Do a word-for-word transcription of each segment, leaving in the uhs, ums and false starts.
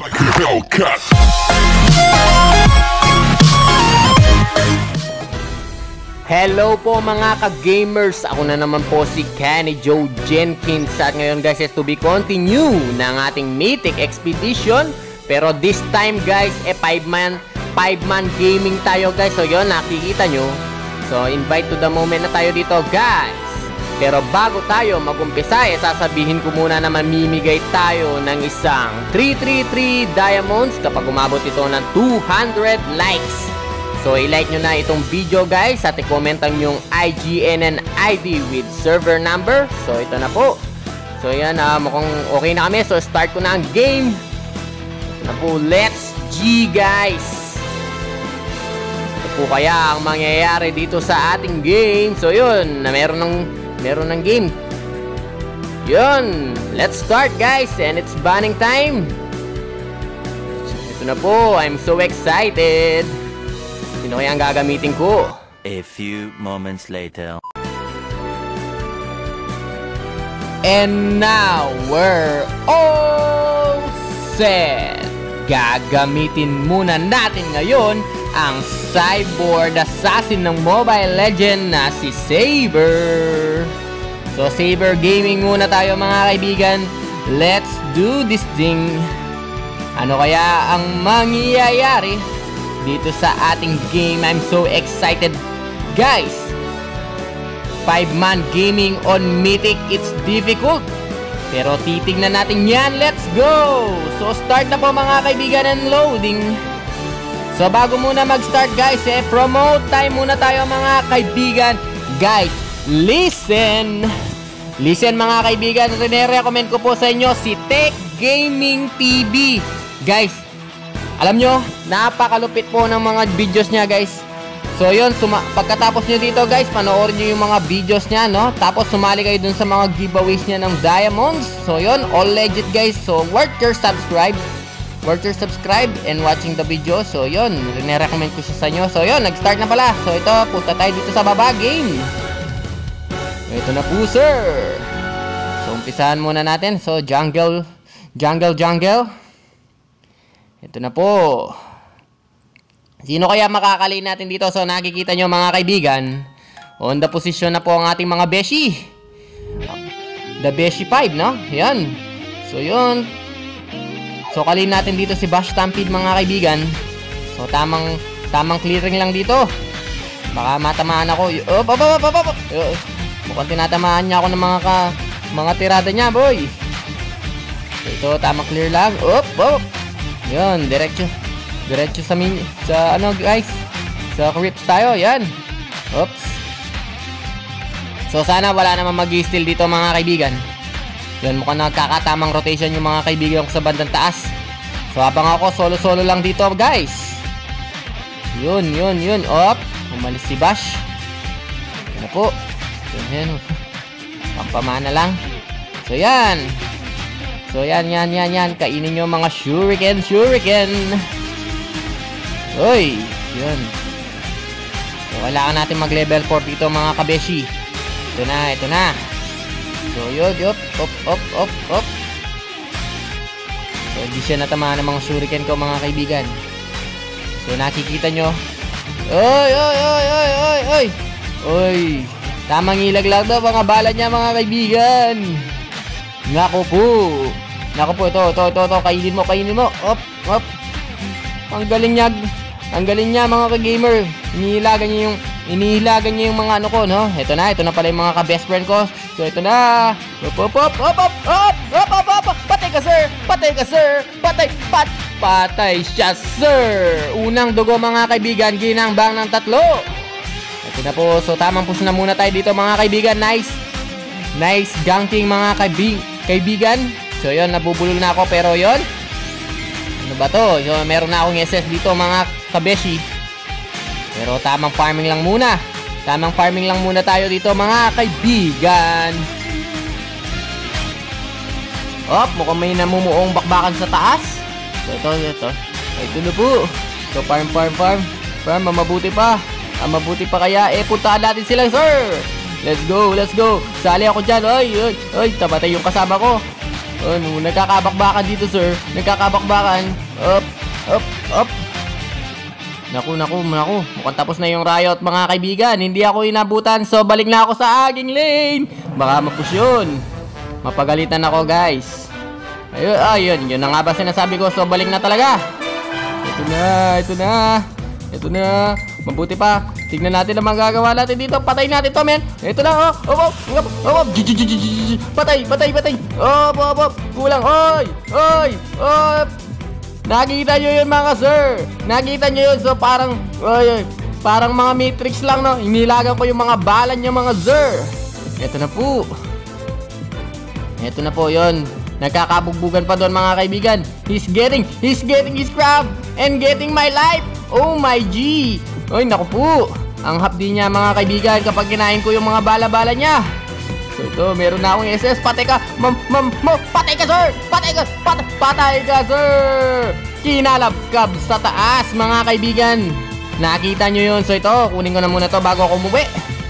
Hello po mga ka-gamers! Ako na naman po si Kenny Joe Jenkins. At ngayon guys is to be continue ng ating Mythic Expedition. Pero this time guys, eh five man gaming tayo guys. So yun, nakikita nyo. So invite to the moment na tayo dito guys. Pero bago tayo mag-umpisa, eh, sasabihin ko muna na mamimigay tayo ng isang three three three diamonds kapag umabot ito ng two hundred likes. So i-like nyo na itong video guys at i-comment ang yung I G N and I D with server number. So ito na po. So yan, uh, mukhang okay na kami. So start ko na ang game. Ito na po, let's G guys. Ito po kaya ang mangyayari dito sa ating game. So yun, na meron ng meron ng game. Yun, let's start guys. And it's banning time. Ito na po, I'm so excited. Sino kaya ang gagamitin ko? A few moments later. And now, we're all set. Gagamitin muna natin ngayon ang cyborg assassin ng Mobile Legends na si Saber. So, Saber Gaming muna tayo mga kaibigan. Let's do this thing. Ano kaya ang mangyayari dito sa ating game? I'm so excited guys. five man gaming on Mythic, it's difficult, pero titignan natin yan. Let's go. So start na po mga kaibigan and loading. So bago muna mag start guys, eh promote time muna tayo mga kaibigan. Guys, listen Listen mga kaibigan, rene-recommend ko po sa inyo si Tech Gaming T V. Guys, alam nyo, napakalupit po ng mga videos niya guys. So yun, pagkatapos nyo dito guys, panoorin nyo yung mga videos niya, no? Tapos sumali kayo dun sa mga giveaways niya ng diamonds. So yun, all legit guys. So worth your subscribe Worth your subscribe and watching the video. So yun, rene-recommend ko siya sa inyo. So yun, nag-start na pala. So ito, punta tayo dito sa baba game. Ito na po sir. So umpisahan muna natin. So jungle Jungle jungle Ito na po. Sino kaya makakalin natin dito? So nakikita nyo mga kaibigan, on the position na po ang ating mga beshi. The beshi five, no? Yan. So yun. So kalin natin dito si Bash Stampede mga kaibigan. So tamang tamang clearing lang dito. Baka matamaan ako. Op, op, op, op, op. Mukhang tinatamaan niya ako ng mga ka, mga tirada niya, boy. So ito, tamang clear lang. Op, op. Yun, diretso. Diretso sa min sa ano guys, sa creeps tayo. Yan. Oops. So sana wala namang mag-steal dito mga kaibigan. Yan, mukhang nagkakatamang rotation yung mga kaibigan ko sa bandang taas. So habang ako solo-solo lang dito guys. Yun, yun, yun. Op. Umalis si Bash. Yan po. Yan, yan. Pampamana lang. So yan. So yan, yan, yan, yan. Kainin nyo mga shuriken, shuriken. Uy, yun. So kailangan natin mag level four dito mga kabeshi. Ito na, ito na. So yun, yun. Op, op, op, op. So hindi siya natamaan ng mga shuriken ko mga kaibigan. So nakikita nyo. Oy, oy, oy, oy, oy, oy. Oy. Tamang ilag lang daw mga bala niya mga kaibigan. Nako po. Nako po, ito, ito, ito, ito. Kainin mo, kainin mo. Op, op. Ang galing niya. Ang galing niya mga ka-gamer. Inihilagan niya yung inihilagan niya yung mga ano ko, no? Ito na, ito na pala yung mga ka-best friend ko. So ito na. Op, op, op, op, op, op, op, op, op. Patay ka, sir. Patay ka, sir. Patay, pat, patay siya, sir. Unang dugo mga kaibigan, ginangbang ng tatlo. Ito na po. So tamang push na muna tayo dito mga kaibigan. Nice. Nice ganking mga kaibig kaibigan. So yun, nabubulol na ako pero yun. Ano ba to? So meron na akong S S dito mga kabeshi. Pero tamang farming lang muna. Tamang farming lang muna tayo dito mga kaibigan. Op, mukhang may namumuong bakbakan sa taas. So ito, ito. Ito na po. So farm, farm, farm. Farm, mabuti pa. Ah, mabuti pa kaya. Eh, puntaan natin sila, sir. Let's go, let's go. Sali ako dyan. Oy, oy, oy. Tabatay yung kasama ko. Ano, nagkakabakbakan dito, sir. Nagkakabakbakan. Up, up, up. Naku, naku, naku. Mukhang tapos na yung riot, mga kaibigan. Hindi ako inabutan, so balik na ako sa aking lane. Baka mapush yun. Mapagalitan ako, guys. Ayun, ayun. Yun na nga ba sinasabi ko, so balik na talaga. Ito na, ito na. Ito na. Mabuti pa. Tignan natin ang magagawa natin dito. Patay natin to, men. Ito na, oh. Oh, oh, oh, oh. Patay, patay, patay. Oh, oh, oh. Kulang. Oy, oy, oy. Nakita nyo yun, mga sir. Nakita nyo yun. So, parang, oy, oy. Parang mga matrix lang, no. Inilagan ko yung mga balan nyo, mga sir. Ito na po. Ito na po, yun. Nagkakabugbugan pa doon, mga kaibigan. He's getting, he's getting his crab. And getting my life. Oh my G. Oy, naku po. Ang hapdi niya, mga kaibigan, kapag kinain ko yung mga bala-bala niya. So ito, meron na akong S S. Patay ka. Mam, mam, mam. Patay ka, sir. Patay ka. Patay, patay ka, sir. Kinalabkab sa taas, mga kaibigan. Nakita nyo yun. So ito, kunin ko na muna to bago ako umuwi.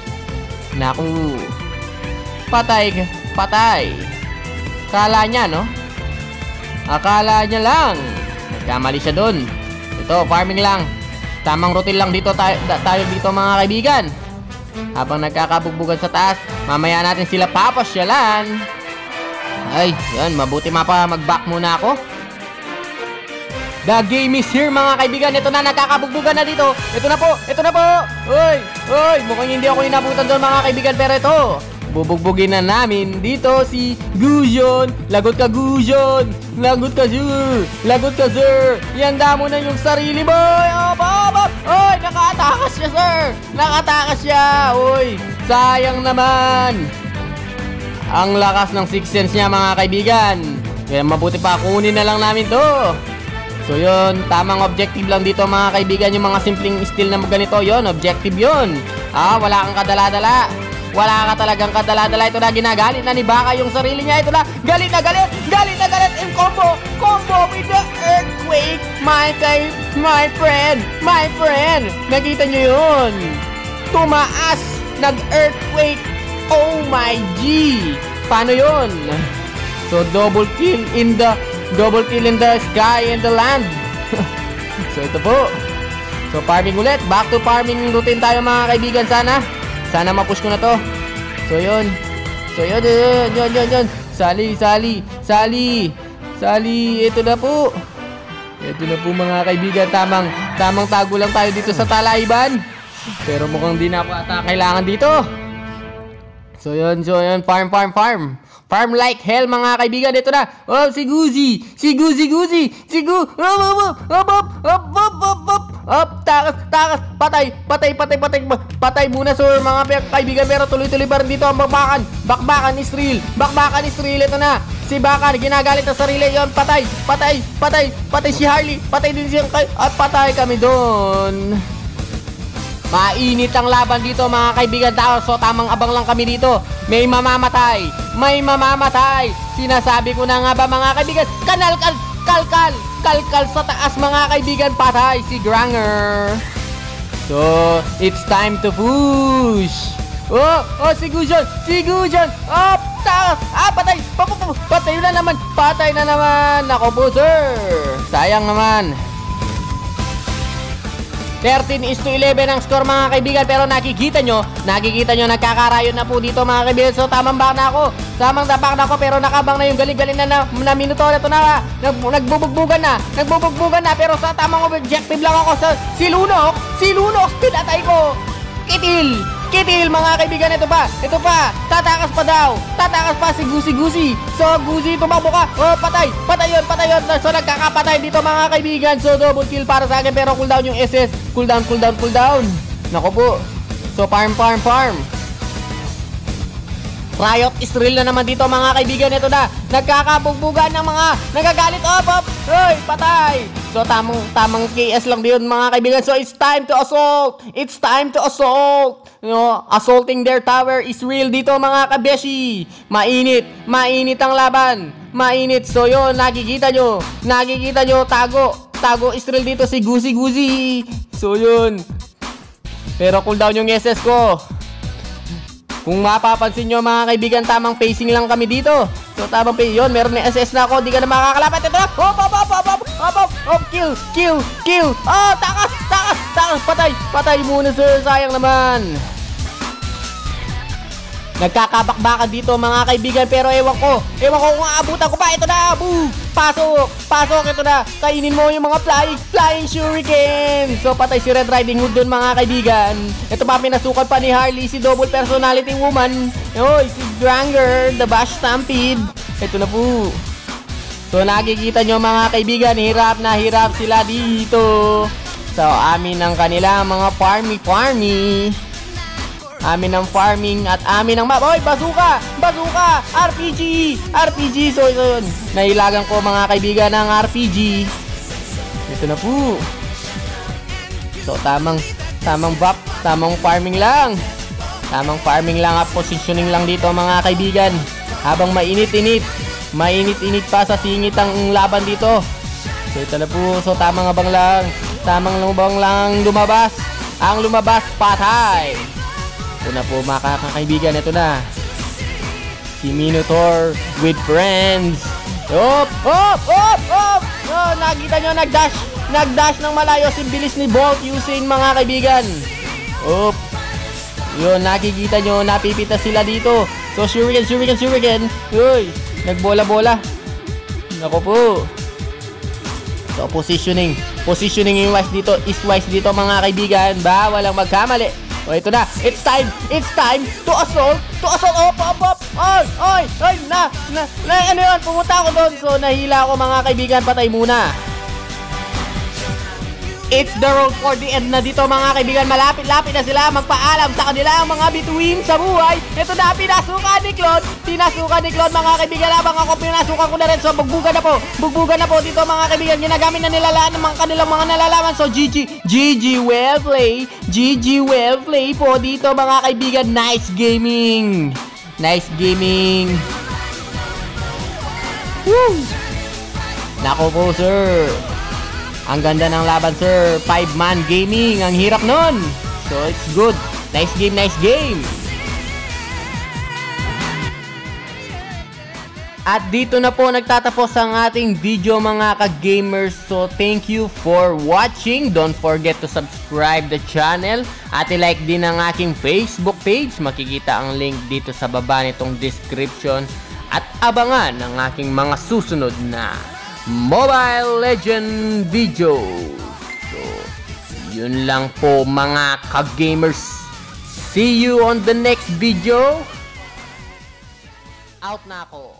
Naku. Patay ka. Patay. Akala niya, no? Akala niya lang. Nagkamali siya dun. Ito, farming lang. Tamang routine lang dito tayo, tayo dito, mga kaibigan. Habang nagkakabugbugan sa taas, mamaya natin sila papasyalan. Ay, yan, mabuti mapa mag-back muna ako. The game is here, mga kaibigan. Ito na, nagkakabugbugan na dito. Ito na po, ito na po. Uy, uy, mukhang hindi ako inabutan doon, mga kaibigan. Pero ito, bubugbugin na namin dito si Gusion. Lagot ka, Gusion. Lagot ka, sir. Lagot ka, sir. Ihanda mo na yung sarili mo. Op, op, op. Uy, nakatakas siya, sir. Nakatakas siya. Uy, sayang naman. Ang lakas ng sixth sense niya, mga kaibigan. Kaya mabuti pa, kunin na lang namin to. So yun, tamang objective lang dito, mga kaibigan. Yung mga simpleng steal na ganito, yun, objective yun. Ah, wala kang kadala-dala. Wala ka talagang kadala-dala. Ito na, ginagalit na ni Baka yung sarili niya. Ito na, galit na galit. Galit na galit. And combo, combo with the earthquake. My kay, my friend, my friend. Nakita nyo yun? Tumaas, nag-earthquake. Oh my G. Paano yun? So double kill in the, double kill in the sky and the land. So ito po. So farming ulit. Back to farming routine tayo, mga kaibigan, sana. Sana mapush ko na to. So yun. So yun, yun, yun, yun, yun. Sali, sali, sali. Sali, ito na po. Ito na po, mga kaibigan. Tamang, tamang tago lang tayo dito sa Talaiban. Pero mukhang di na po ata kailangan dito. So yun, so yun. Farm, farm, farm. Farm like hell, mga kaibigan. Ito na. Oh, si Guzi. Si Guzi, Guzi. Si Gu. Up, up, up, up, up, up, up, up. Up, takas, takas. Patay, patay, patay, patay. Patay muna, sir, mga kaibigan. Pero tuloy-tuloy pa rin dito ang bakbakan. Bakbakan is real. Bakbakan is real. Ito na. Si Baka, ginagalit na sarili. Yon, patay, patay, patay. Patay si Harley. Patay din siyang kay. At patay kami doon. Mainit ang laban dito, mga kaibigan tao. So tamang abang lang kami dito. May mamamatay. May mamamatay. Sinasabi ko na nga ba, mga kaibigan. Kanal, kal, kalkal. Kalkal sa taas, mga kaibigan. Patay si Granger. So it's time to push. Oh, oh, si Gusion. Si Gusion. Oh, takas. Ah, patay. Patay na naman. Patay na naman. Nako po, sir. Sayang naman. thirteen is to eleven ang score, mga kaibigan. Pero nakikita nyo, nakikita nyo, nagkakarayon na po dito, mga kaibigan. So tamang back na ako, tamang back na ako. Pero nakabang na yung galing-galing na, na, na minuto. Ito na, nag, nagbubugbugan na, nagbubugbugan na. Pero sa tamang objective lang ako sa si Lunok, si Lunok, pinatay ko. Kitil, kitil, mga kaibigan. Ito pa, ito pa, tatakas pa daw, tatakas pa si Gusi Gusi. So Gusi, tumabo ka. Oh, patay, patay yun, patay yun. So nagkakapatay dito, mga kaibigan. So double kill para sa akin. Pero cooldown yung S S. Cooldown, cooldown, cooldown. Nako po. So farm, farm, farm. Riot is real na naman dito, mga kaibigan. Ito na, nagkakabugbugan ng mga nagagalit. Op, op. Hoy, patay. So tamang, tamang K S lang din, mga kaibigan. So it's time to assault. It's time to assault. You know, assaulting their tower is real dito, mga kabeshi. Mainit, mainit ang laban. Mainit. So yun, nakikita nyo, nakikita nyo, tago. Tago is real dito si Guzi Guzi. So yun. Pero cooldown yung S S ko. Kung mapapansin nyo mga kaibigan, tamang pacing lang kami dito. So tamang pacing. Yun, meron na S S na ako. Di ka na makakalapit. Ito na. Hop, hop, hop, hop, hop, hop, hop, hop. Kill, kill, kill. Oh, takas, takas, takas. Patay, patay muna sir. Sayang naman. Nagkakabakbakan dito mga kaibigan, pero ewan ko, ewan ko kung aabutan ko pa. Ito na, boo! Pasok, pasok, ito na. Kainin mo yung mga flying, flying shuriken. So patay si Red Riding Hood dun mga kaibigan. Ito pa, pinasukan pa ni Harley, si double personality woman. Oy, si Dranger, the Bash Stampede. Ito na po. So nakikita nyo mga kaibigan, hirap na hirap sila dito. So amin ang kanilang mga farmy farmy. Amin ang farming at amin ang map. Oy, bazooka! Bazooka! R P G! R P G! So, ito yun. Nahilagan ko mga kaibigan ng R P G. Ito na po. So, tamang, tamang buff. Tamang farming lang. Tamang farming lang at positioning lang dito mga kaibigan. Habang mainit-init. Mainit-init pa sa singit ang laban dito. So, ito na po. So, tamang abang lang. Tamang lumabang lang lumabas. Ang lumabas, patay. Ito na po mga kakaibigan, ito na si Minotaur with friends. Op, op, op, op. Oh, nakita nyo, nagdash Nagdash ng malayo si bilis ni Bolt using mga kaibigan. Op. Yun, nakikita nyo, napipita sila dito. So, shuriken, shuriken, shuriken. Uy, nagbola-bola. Nako po. So, positioning Positioning yung wise dito, is wise dito mga kaibigan. Ba, walang magkamali. O, ito na. It's time. It's time to assault. To assault. Op, op, op. Oy, oy, oy. Na, na, na, ano yun? Pumunta ako doon. So, nahila ako mga kaibigan. Patay muna. It's the road for the end na dito mga kaibigan. Malapit-lapit na sila magpaalam sa kanila ang mga bituin sa buhay. Ito na, pinasukan ni Claude. Pinasukan ni Claude mga kaibigan. Habang ako pinasukan ko na rin. So, bugbugan na po. Bugbugan na po dito mga kaibigan. Ginagamit na nilalaan ng mga kanilang mga nalalaman. So, G G. G G well play. G G well play po dito mga kaibigan. Nice gaming. Nice gaming. Woo! Nako po sir. Ang ganda ng laban sir. five man gaming. Ang hirap nun. So it's good. Nice game, nice game. At dito na po nagtatapos ang ating video mga ka-gamers. So thank you for watching. Don't forget to subscribe the channel. At i-like din ang aking Facebook page. Makikita ang link dito sa baba nitong description. At abangan ang aking mga susunod na Mobile Legend video. So, yun lang po mga ka-gamers. See you on the next video. Out na ako.